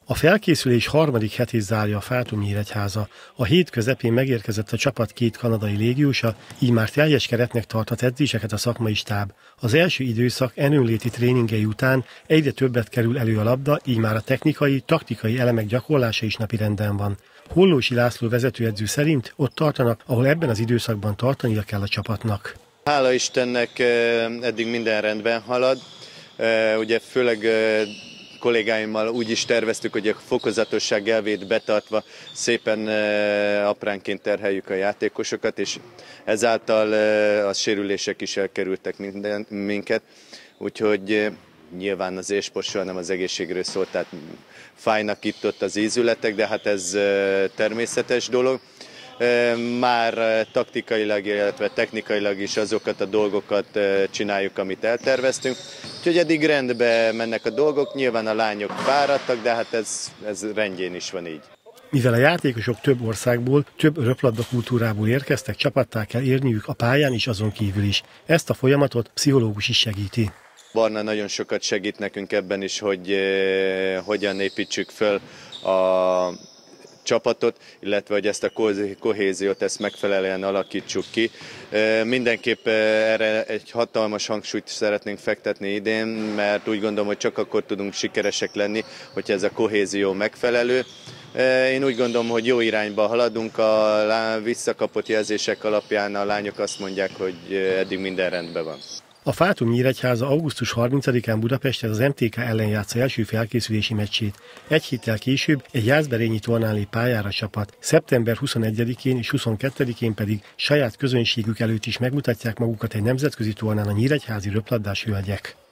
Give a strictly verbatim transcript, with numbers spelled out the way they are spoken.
A felkészülés harmadik hetét zárja a Fátum Nyíregyháza. A hét közepén megérkezett a csapat két kanadai légiósa, így már teljes keretnek tartott edzéseket a szakmai stáb. Az első időszak erőnléti tréningei után egyre többet kerül elő a labda, így már a technikai, taktikai elemek gyakorlása is napirenden van. Hollósi László vezetőedző szerint ott tartanak, ahol ebben az időszakban tartania kell a csapatnak. Hála Istennek eddig minden rendben halad. Ugye főleg kollégáimmal úgy is terveztük, hogy a fokozatosság elvét betartva szépen apránként terheljük a játékosokat, és ezáltal a sérülések is elkerültek minden, minket. Úgyhogy nyilván az élsport soha nem az egészségről szólt, tehát fájnak itt-ott az ízületek, de hát ez természetes dolog. Már taktikailag, illetve technikailag is azokat a dolgokat csináljuk, amit elterveztünk. Úgyhogy eddig rendben mennek a dolgok, nyilván a lányok fáradtak, de hát ez, ez rendjén is van így. Mivel a játékosok több országból, több röplabda kultúrából érkeztek, csapattá kell érniük a pályán is, azon kívül is. Ezt a folyamatot pszichológus is segíti. Barna nagyon sokat segít nekünk ebben is, hogy eh, hogyan építsük föl a csapatot, illetve hogy ezt a kohéziót, ezt megfelelően alakítsuk ki. Mindenképp erre egy hatalmas hangsúlyt szeretnénk fektetni idén, mert úgy gondolom, hogy csak akkor tudunk sikeresek lenni, hogyha ez a kohézió megfelelő. Én úgy gondolom, hogy jó irányba haladunk, a visszakapott jelzések alapján a lányok azt mondják, hogy eddig minden rendben van. A Fátum Nyíregyháza augusztus harmincadikán Budapesten az em té ká ellen játsza első felkészülési meccsét. Egy héttel később egy jászberényi tornán lép pályára a csapat. szeptember huszonegyedikén és huszonkettedikén pedig saját közönségük előtt is megmutatják magukat egy nemzetközi tornán a nyíregyházi röplabdás hölgyek.